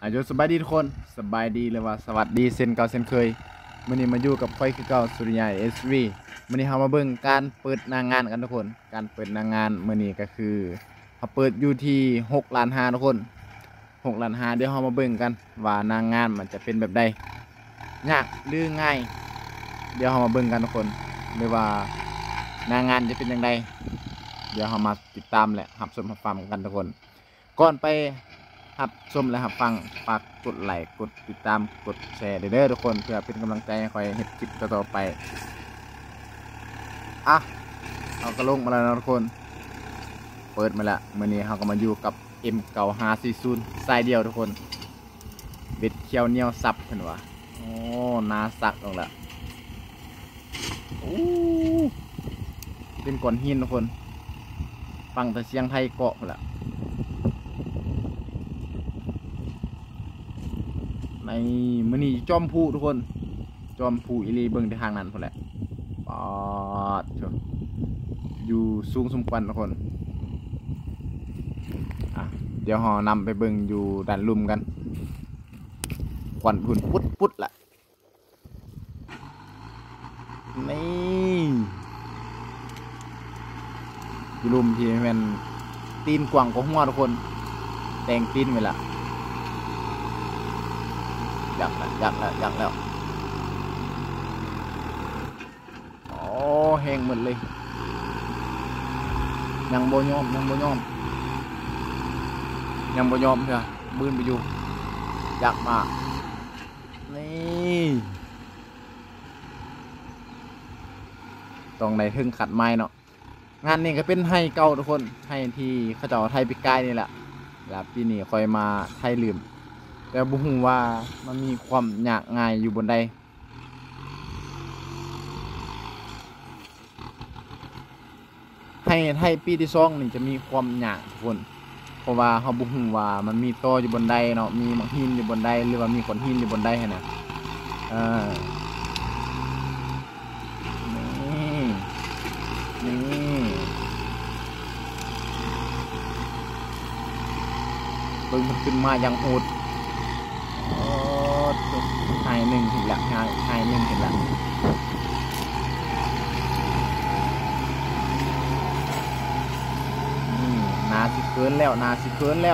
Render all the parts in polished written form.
อายุสบายดีทุกคนสบายดีเลยว่าสวัสดีเส้นเก่าเส้นเคยมื้อนี้มาอยู่กับค่อยคือเก่าสุริยาเอสวีมื้อนี้เฮามาเบิ่งการเปิดหนางงานกันทุกคนการเปิดหนางงานมื้อนี้ก็คือเฮาเปิดอยู่ที่6 ล้าน5ทุกคน6 ล้าน5เดี๋ยวเฮามาเบิ่งกันว่านางงานมันจะเป็นแบบใดยากหรือง่ายเดี๋ยวเฮามาเบิ่งกันทุกคนหรือว่านางงานจะเป็นจังไดเดี๋ยวเฮามาติดตามและรับชมรับฟังกันทุกคนก่อนไปรับชมและรับฟังฝากกดไลค์กดติดตามกดแชร์เด้อทุกคนเพื่อเป็นกำลังใจให้คอยเฮ็ดคลิปต่อๆไปอ่ะเอากระลงมาแล้วนะทุกคนเปิดมาแล้วมื้อนี้เราก็มาอยู่กับ M9540 สายเดียวทุกคนเบ็ดเขียวเหนียวซับเพิ่นว่าโอ้นาสักลงแล้วโอ้เป็นก้อนหินทุกคนฟังแต่เสียงไทยเกาะพุ่นล่ะในมื้อนี้จอมผู้ทุกคนจอมผู้อีหลีเบิ่งที่ทางนั้นพุ่นแหละปอดชมอยู่สูงสมควรทุกคนอ่ะเดี๋ยวเฮานำไปเบิ่งอยู่ด้านลุ่มกันควันพุ่นปุ๊ดๆล่ะนี่อยู่ลุ่มที่แม่นตีนกว้างกว่าหัวทุกคนแต่งตีนไว้ละอยากแล้วโอ้แห้งหมดเลยยังบ่ยอมเถอะบืนไปอยู่อยากมานี่ต้องได้ถึงขัดไม้เนาะงานนี้ก็เป็นไฮเก่าทุกคนไฮที่เขาเจ้าไทยปีกายนี่แหละแล้วปีนี้ค่อยมาไทยลืมแต่บุ้งว่ามันมีความยากง่ายอยู่บนใดไทยปีที่สองนี่จะมีความยากทุกคนเพราะว่าเขาบุ้งว่ามันมีตออยู่บนใดเนาะมีมังหินอยู่บนใดหรือว่ามีก้อนหินอยู่บนใดฮะนะนี่เบิ่งมันขึ้นมาอย่างโหดโอ้ไฮหนึ่งถึงละไฮหนึ่งถึงละนาสิเกินแล้ว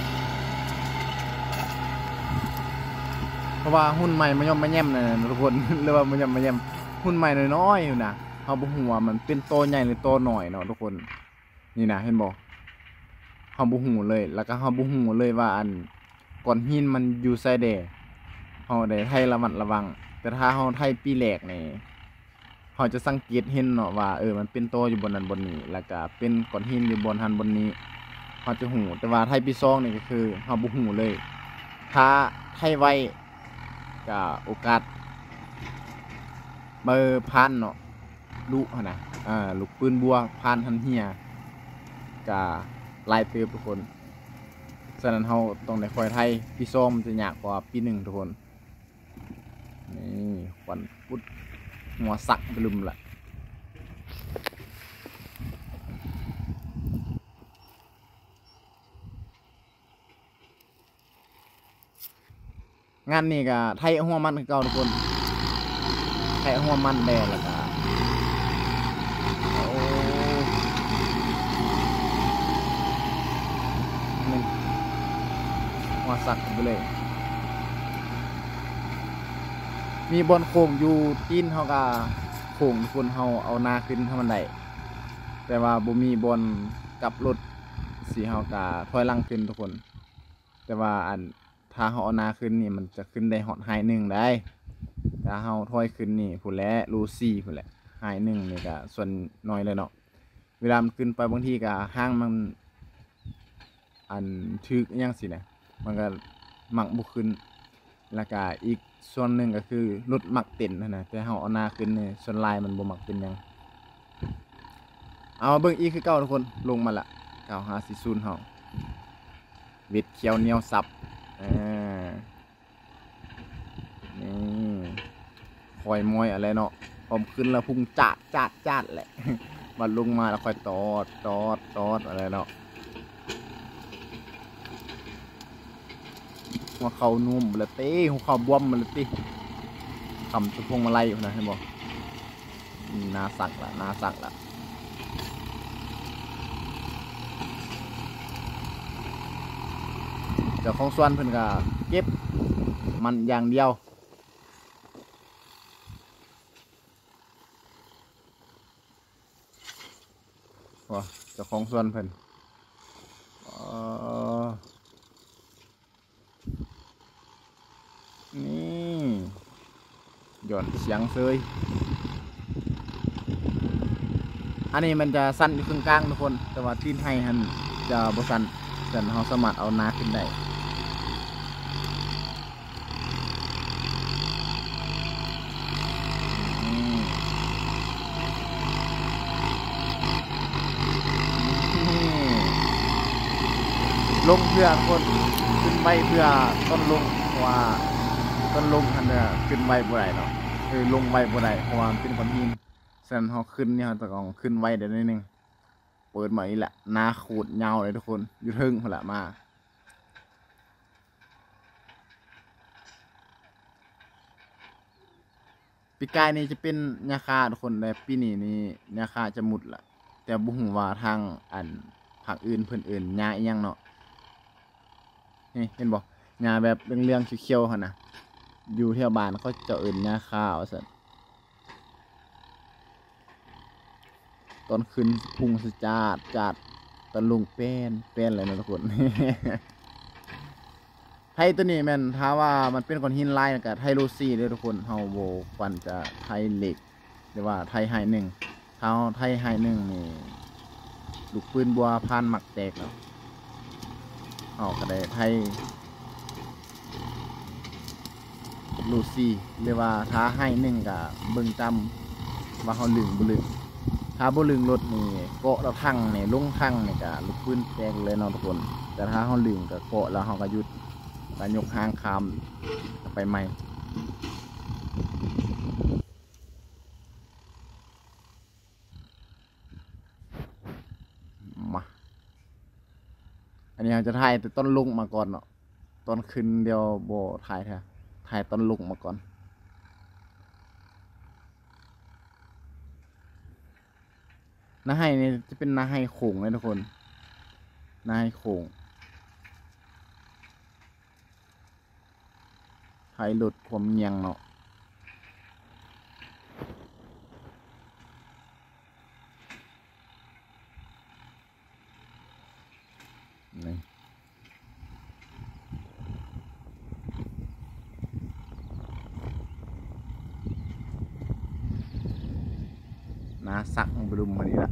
เพราะว่าหุ้นใหม่มันย่อมมาแย่มนะทุกคนเรียกว่ามันย่อมมาแย่มหุ้นใหม่น้อยๆอยู่นะเขาบุหัวมันเป็นโตใหญ่หรือโตหน่อยเนาะทุกคนนี่นะเห็นบอกเขาบุหูเลยแล้วก็เขาบุหูเลยว่าอันก้อนหินมันอยู่ไซเดเขาได้ไทยระมัดระวังแต่ถ้าเขาไทยปีแรกนี่เขาจะสังเกตเห็นเนาะว่ามันเป็นโตอยู่บนนั้นบนนี้แล้วก็เป็นก้อนหินอยู่บนหันบนนี้เขาจะหูแต่ว่าไทยปีสองนี่ก็คือเขาบุหูเลยถ้าไทยไวก็โอกาสเบอร์พันเนาะลูกนะลูกปืนบัวพันทันเฮียก็ลายเติบทุกคนฉะนั้นเราต้องได้คอยไทยปีสองมันจะยากกว่าปีหนึ่งทุกคนนี่ควันพุดหัวสักบลุมละงานนี้ก็ไทยหัวมันคือเก่าทุกคนไทยหัวมันแดงแล้วก็หัวสักไปเลยมีบอลโค้งอยู่ตีนเขาก็โค้งทุกคนเขาเอาหน้าขึ้นทำมันได้แต่ว่าบ่มีบอลกับรถสีเขาก็ถอยหลังขึ้นทุกคนแต่ว่าอันถ้าเขาเอาหน้าขึ้นนี่มันจะขึ้นได้ฮอตไฮหนึ่งได้ถ้าเขาถอยขึ้นนี่ผู้แลรูซี่ผู้แหละไฮหนึ่งนี่ก็ส่วนน้อยเลยเนาะเวลามันขึ้นไปบางทีก็ห้างมันอันทึกยังสินะมันก็หมักบุขึ้นแล้วก็อีกส่วนหนึ่งก็คือรถหมักเต็นนะแต่เขาเอาหน้าขึ้นเนี่ยส่วนลายมันบ่หมักเป็นยังเอาเบิ่งอีกคือเก่าทุกคนลงมาละ9540เขาเบ็ดเขียวเหนียวสับนี่คอยมอยอะไรเนาะพร้อมขึ้นแล้วพุ่งจัดแหละมันลงมาแล้วค่อยตอดอะไรเนาะโหัวเข่านุ่มละเต้หัวเข่าบวมมาละติคำตะพวงมาไล่นะเห็นบอกนาสักละนาสักละเจ้าของสวนเพิ่นก็เก็บมันอย่างเดียวว้าเจ้าของสวนเพิ่นนี่หย่อนเสียงเซยอันนี้มันจะสั้นอยู่ครึ่งกลางทุกคนแต่ว่าตีนให้หันจะบ่สั้นแต่เราสามารถเอานาขึ้นได้ลงเพื่อคนขึ้นไปเพื่อต้นลงว่าต้นลงทันเด้อขึ้นไปบ่ได้เนาะลงไปบ่ได้เพราะว่าเป็นก้อนหินฉะนั้นเขาขึ้นเนี่ยเขาต้องขึ้นไว้เดี๋ยวนิดนึงเปิดมาอีกละนาขูดเงาเลยทุกคนอยู่ทึ่งพละมาปีกายนี่จะเป็นยาคาทุกคนแต่ปีนี้นี่ยาคาจะหมุดละแต่บุหัว่าทางอันผักอื่นเพื่อนอื่นยาอีหยังเนาะนี่เห็นบอกยาแบบเรื่องเขียวๆเขานะอยู่แถวบ้านเขาจะเอื่นยาคาเอาสิตอนขึ้นพุงสจาดจัดตะลุงเป็นอะไรนะทุกคนไทยตัวนี้แม่นถ้าว่ามันเป็นก้อนหินลายกับไทยลูซี่เลยทุกคนเฮาโบควันจะไทยเหล็กหรือว่าไทยไฮหนึ่งเท้าไทยไฮหนึ่งนี่ลูกปืนบัวพานหมักแตกแล้วเอากระไดไทยลูซี่หรือว่าท้าให้หนึ่งกับเบิ่งจำว่าเขาลึงบุลึงถ้าบุลึงรถนี่เกาะแล้วทั้งเนี่ยลงทั้งเนี่ยกับลูกปืนแตกเลยเนาะทุกคนแต่ถ้าเขาลึงกับเกาะแล้วเขาก็ยุดการยกหางคามไปใหม่มาอันนี้เราจะถ่ายแต่ต้นลุงมาก่อนเนาะต้นขึ้นเดียวโบถ่ายแท้ถ่ายต้นลุงมาก่อนนาไฮนี่จะเป็นนาไฮโขงเลยทุกคนนาไฮโขงไทยหลุดความเงียงเนาะนี่นาสักบลุมมาดีละ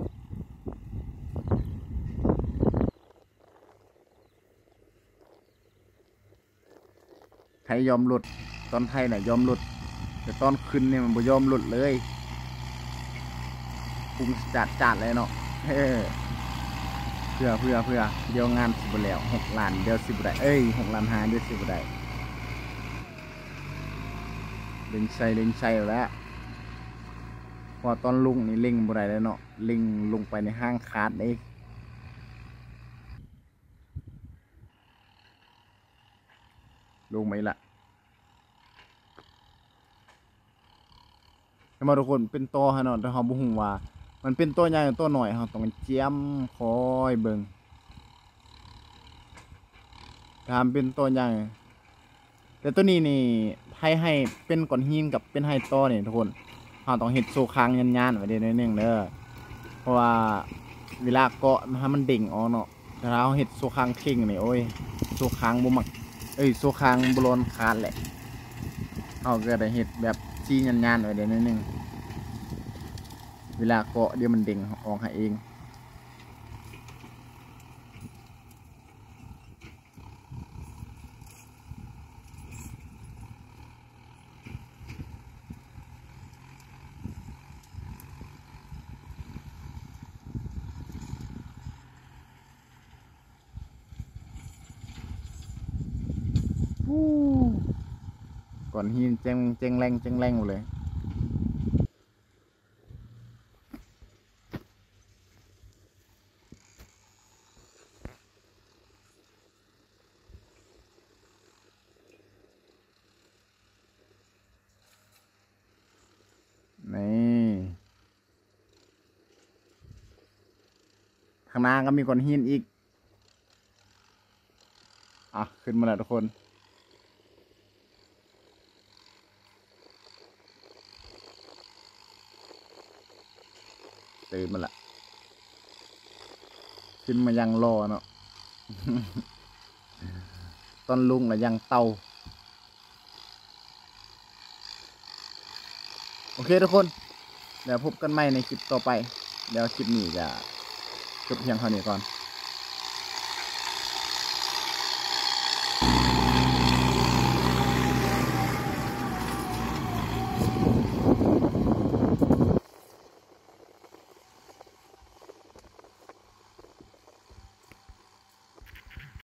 ไทยยอมหลุดตอนไทยเนี่ยยอมหลุดแต่ตอนขึ้นเนี่ยมันบ่ยอมหลุดเลยพุงจัดเลยเนาะเพื่อเดี๋ยวงานสิบแล้ว6 ล้านเดี๋ยว10ได้6 ล้าน 5เดี๋ยว10ได้เล็งใส่แล้วพอตอนลุงนี่เล็งบ่ได้แล้วเนาะเล็งลงไปในห้างคาดเองลงไหมล่ะแต่มาทุกคนเป็นตัวฮะเนาะแต่เขาบุ้งว่ามันเป็นตัวใหญ่ตัวหน่อยเขาต้องเจียมคอยเบิ่งทำเป็นตัวใหญ่แต่ตัวนี้นี่ให้เป็นก้อนหินกับเป็นไฮโตนี่ทุกคนเราต้องเห็ดโซคางยันไว้เดี๋ยวนิดนึงเด้อเพราะว่าเวลาเกาะมันเด่งออกเนาะแต่เราเห็ดโซคางเข่งนี่โอ้ยโซคางบุมักโซคางบอลขาดแหละเราก็ได้เห็ดแบบชี้ยันไว้เดี๋ยวนิดนึงเวลาเกาะเดี๋ยวมันเด่งออกให้เองก่อนหินเจงแรงหมดเลยางหน้าก็มีก้อนหินอีกขึ้นมาแล้วทุกคนตื่นมาละขึ้นมายังรอเนาะ ตอนลุงละยังเตาโอเคทุกคนเดี๋ยวพบกันใหม่ในคลิปต่อไปเดี๋ยวคลิปนี้จะจบเพียงเท่านี้ก่อน